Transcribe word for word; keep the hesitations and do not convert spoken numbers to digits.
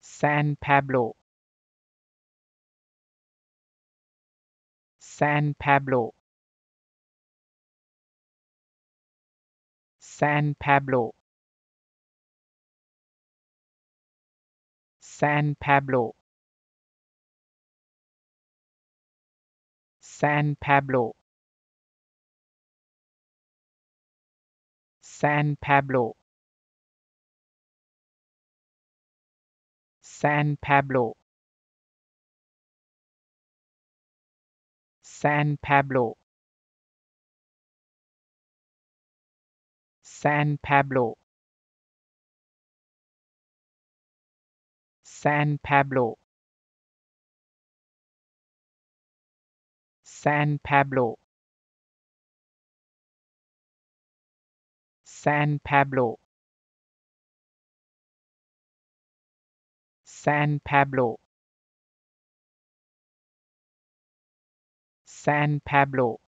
San Pablo, San Pablo, San Pablo, San Pablo, San Pablo, San Pablo, San Pablo, San Pablo, San Pablo, San Pablo, San Pablo, San Pablo, San Pablo, San Pablo,